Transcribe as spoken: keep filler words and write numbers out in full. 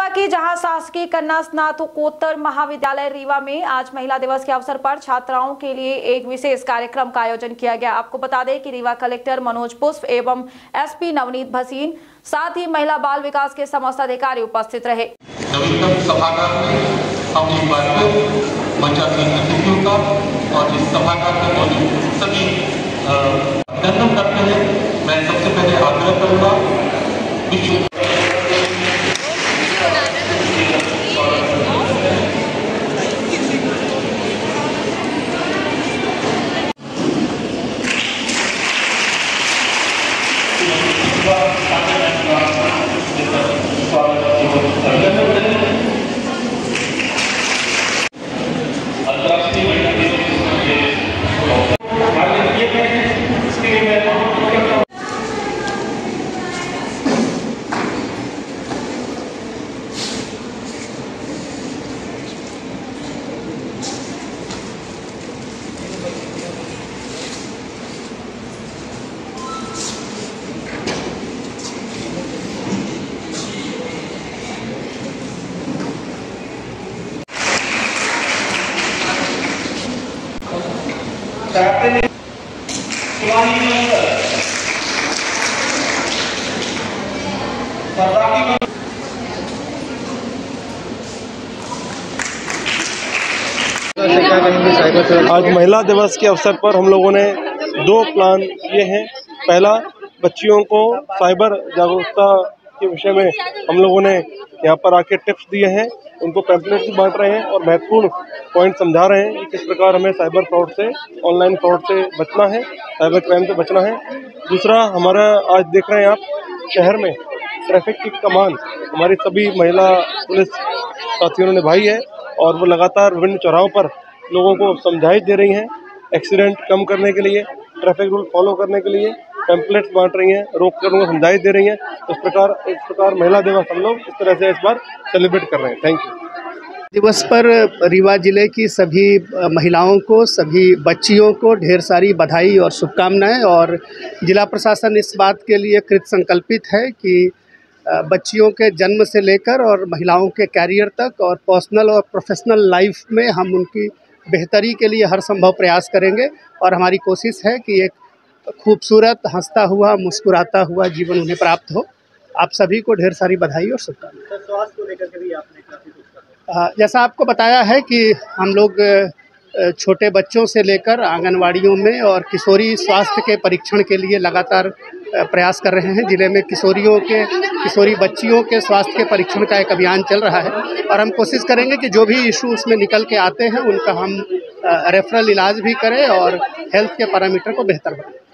रीवा की जहां शासकीय कन्या स्नातकोत्तर महाविद्यालय रीवा में आज महिला दिवस के अवसर पर छात्राओं के लिए एक विशेष कार्यक्रम का आयोजन किया गया। आपको बता दें कि रीवा कलेक्टर मनोज पुष्प एवं एसपी नवनीत भसीन साथ ही महिला बाल विकास के समस्त अधिकारी उपस्थित रहे। नवीनतम सभागार में हम एक बार फिर मंचासीन अतिथियों का और इस सभागार में मौजूद सभी अभिनंदन करते हैं। मैं सबसे पहले आग्रह करूँगा विश्व चाहते हैं आज महिला दिवस के अवसर पर हम लोगों ने दो प्लान किए हैं। पहला, बच्चियों को साइबर जागरूकता के विषय में हम लोगों ने यहाँ पर आके टिप्स दिए हैं, उनको पैम्पलेट्स बांट रहे हैं और महत्वपूर्ण पॉइंट समझा रहे हैं कि किस प्रकार हमें साइबर फ्रॉड से, ऑनलाइन फ्रॉड से बचना है, साइबर क्राइम से बचना है। दूसरा, हमारा आज देख रहे हैं आप शहर में ट्रैफिक की कमान हमारी सभी महिला पुलिस साथियों ने निभाई है और वो लगातार विभिन्न चौराहों पर लोगों को समझाइश दे रही हैं, एक्सीडेंट कम करने के लिए, ट्रैफिक रूल फॉलो करने के लिए पैम्पलेट्स बांट रही हैं, रोक कर उनको समझाइश दे रही हैं। इस प्रकार इस प्रकार महिला दिवस हम लोग इस तरह से इस बार सेलिब्रेट कर रहे हैं। Thank you. दिवस पर रीवा जिले की सभी महिलाओं को, सभी बच्चियों को ढेर सारी बधाई और शुभकामनाएं। और जिला प्रशासन इस बात के लिए कृत संकल्पित है कि बच्चियों के जन्म से लेकर और महिलाओं के कैरियर तक और पर्सनल और प्रोफेशनल लाइफ में हम उनकी बेहतरी के लिए हर संभव प्रयास करेंगे और हमारी कोशिश है कि एक खूबसूरत, हंसता हुआ, मुस्कुराता हुआ जीवन उन्हें प्राप्त हो। आप सभी को ढेर सारी बधाई और शुभकामनाएं। स्वास्थ्य को लेकर के भी आपने काफी कुछ कहा। जैसा आपको बताया है कि हम लोग छोटे बच्चों से लेकर आंगनवाड़ियों में और किशोरी स्वास्थ्य के परीक्षण के लिए लगातार प्रयास कर रहे हैं। जिले में किशोरियों के किशोरी बच्चियों के स्वास्थ्य के परीक्षण का एक अभियान चल रहा है और हम कोशिश करेंगे कि जो भी इशू उसमें निकल के आते हैं उनका हम रेफरल इलाज भी करें और हेल्थ के पैरामीटर को बेहतर बनाएं।